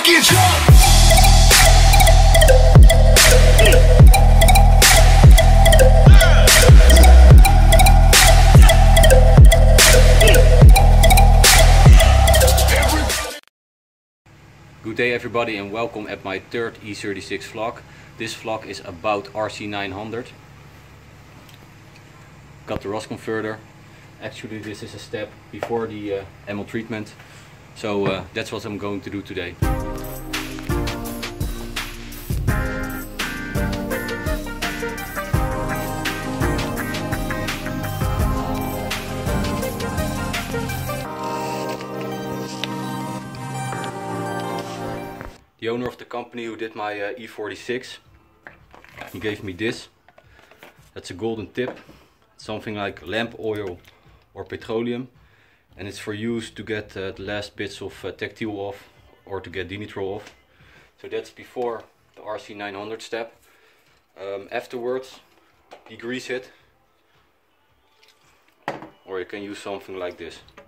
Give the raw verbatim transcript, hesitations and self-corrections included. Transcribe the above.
get drunk. Good day everybody and welcome at my third E thirty-six vlog. This vlog is about R C nine hundred. Got the R O S converter. Actually this is a step before the uh, ammo treatment. So uh, that's what I'm going to do today. The owner of the company who did my uh, E forty-six, he gave me this. That's a golden tip. It's something like lamp oil or petroleum, and it's for use to get uh, the last bits of uh, tactile off or to get denitro off. So that's before the R C nine hundred step. Um, afterwards, degrease it, or you can use something like this.